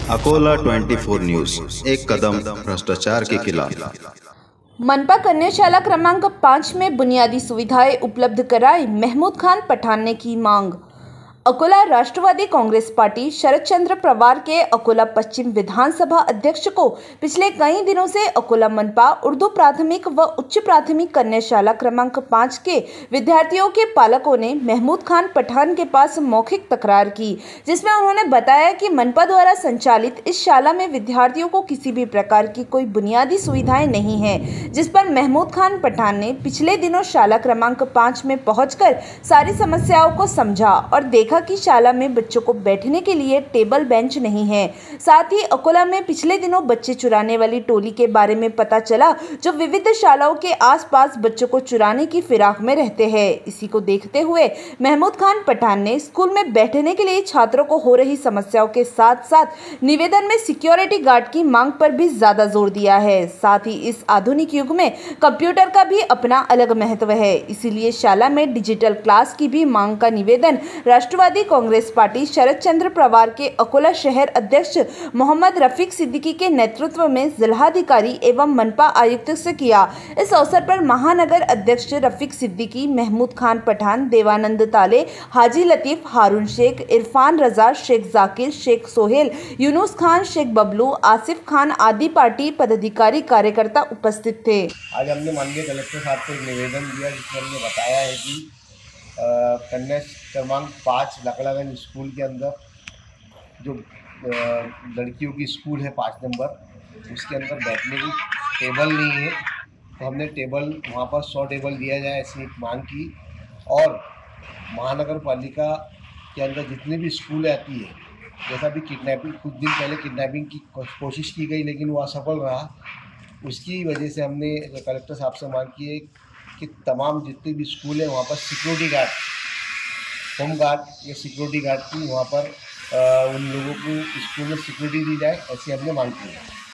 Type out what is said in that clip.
Akola 24 news, एक कदम भ्रष्टाचार के खिलाफ। मनपा कन्याशाला क्रमांक 5 में बुनियादी सुविधाएं उपलब्ध कराई, महमूद खान पठान ने की मांग। अकोला राष्ट्रवादी कांग्रेस पार्टी शरद चंद्र पवार के अकोला पश्चिम विधानसभा अध्यक्ष को पिछले कई दिनों से अकोला मनपा उर्दू प्राथमिक व उच्च प्राथमिक कन्याशाला क्रमांक 5 के विद्यार्थियों के पालकों ने महमूद खान पठान के पास मौखिक तकरार की, जिसमें उन्होंने बताया कि मनपा द्वारा संचालित इस शाला में विद्यार्थियों को किसी भी प्रकार की कोई बुनियादी सुविधाएं नहीं है, जिस पर महमूद खान पठान ने पिछले दिनों शाला क्रमांक 5 में पहुंचकर सारी समस्याओं को समझा और देखा कि शाला में बच्चों को बैठने के लिए टेबल बेंच नहीं है। साथ ही अकोला में पिछले दिनों बच्चे चुराने वाली टोली के बारे में पता चला, जो विविध शालाओं के आसपास बच्चों को चुराने की फिराक में रहते हैं। इसी को देखते हुए महमूद खान पठान ने स्कूल में बैठने के लिए छात्रों को हो रही समस्याओं के साथ साथ निवेदन में सिक्योरिटी गार्ड की मांग पर भी ज्यादा जोर दिया है। साथ ही इस आधुनिक युग में कंप्यूटर का भी अपना अलग महत्व है, इसीलिए शाला में डिजिटल क्लास की भी मांग का निवेदन राष्ट्रवादी कांग्रेस पार्टी शरद चंद्र पवार के अकोला शहर अध्यक्ष मोहम्मद रफीक सिद्दीकी के नेतृत्व में जिलाधिकारी एवं मनपा आयुक्त से किया। इस अवसर पर महानगर अध्यक्ष रफीक सिद्दीकी, महमूद खान पठान, देवानंद ताले, हाजी लतीफ, हारून शेख, इरफान रजा, शेख जाकिर, शेख सोहेल, यूनुस खान, शेख बबलू, आसिफ खान आदि पार्टी पदाधिकारी कार्यकर्ता उपस्थित थे। आज हमने माननीय कलेक्टर साहब को एक निवेदन दिया, जिसमें हमने बताया है कि कन्या क्रमांक 5 लकड़ागंज स्कूल के अंदर जो लड़कियों की स्कूल है 5 नंबर, उसके अंदर बैठने की टेबल नहीं है, तो हमने टेबल वहाँ पर 100 टेबल दिया जाए ऐसी एक मांग की। और महानगर पालिका के अंदर जितनी भी स्कूलें आती है, जैसा भी किडनैपिंग, कुछ दिन पहले किडनैपिंग की कोशिश की गई लेकिन वो असफल रहा, उसकी वजह से हमने कलेक्टर साहब से मांग की है कि तमाम जितनी भी स्कूल है वहाँ पर सिक्योरिटी गार्ड, होम गार्ड या सिक्योरिटी गार्ड की वहाँ पर उन लोगों को स्कूल में सिक्योरिटी दी जाए, ऐसी हमने मांग की है।